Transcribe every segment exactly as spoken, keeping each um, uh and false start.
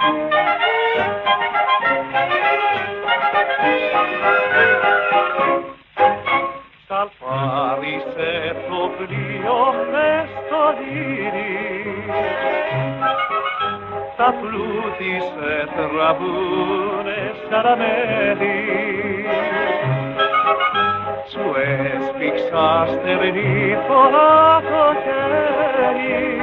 Σαλπάρισε το πλοίο χθες το ήρι, τα πλούτη σε τραβούνε σαραμέλι. Σου έσπιξα στερνή φορά το χέρι,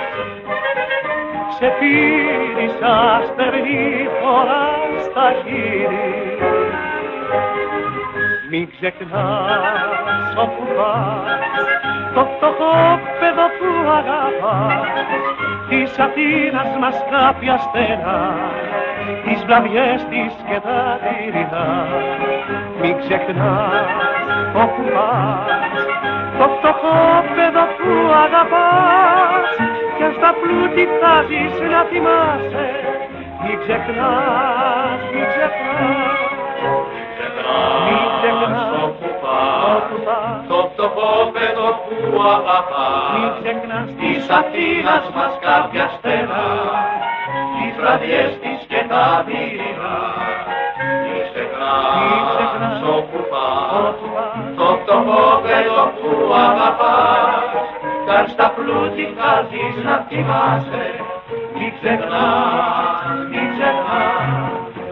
σε πήρισα στερνή φορά στα χείλη. Μην ξεχνάς όπου πας το φτωχόπεδο που αγαπάς, της Αθήνας μας κάποια στένα, τις βραδιές της και τα τυρινά. Μην ξεχνάς όπου πας το φτωχόπεδο που αγαπάς, κι αν στα πλούτη φτάσεις να θυμάσαι. Μην ξεχνάς, μην ξεχνάς, μην ξεχνάς όπου πας το φτωχόπεδο που αγαπάς, μην ξεχνάς της Αθήνας μας κάποια στένα, τις βραδιές της και τα δειλινά. Μην ξεχνάς όπου πας το φτωχόπεδο που αγαπάς, κι αν στα πλούτη φτάσεις να θυμάσαι. Μην ξεχνάς, μην ξεχνάς.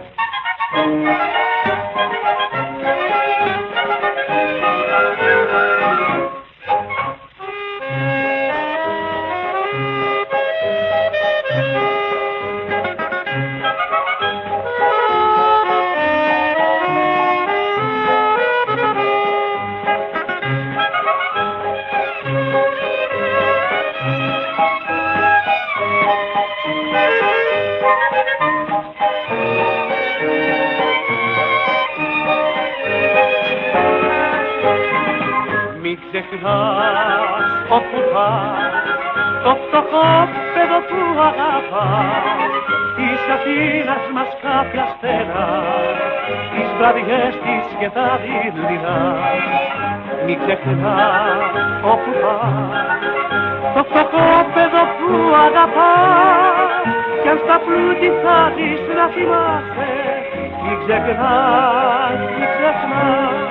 Μην ξεχνάς όπου πας το φτωχόπεδο που αγαπάς, της Αθήνας μας κάποια στένα, τις βραδιές της και τα δειλινά. Μην ξεχνάς όπου πας το φτωχόπεδο που αγαπάς, κι αν στα πλούτη φτάσεις να θυμάσαι. Μην ξεχνάς, μην ξεχνάς.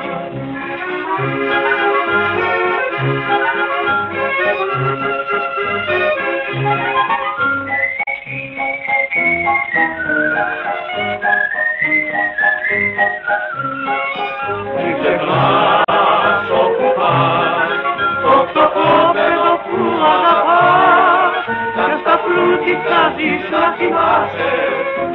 Μην ξεχνάς όπου πας το φτωχόπεδο που αγαπάς, κι αν στα πλούτη φτάσεις να θυμάσαι.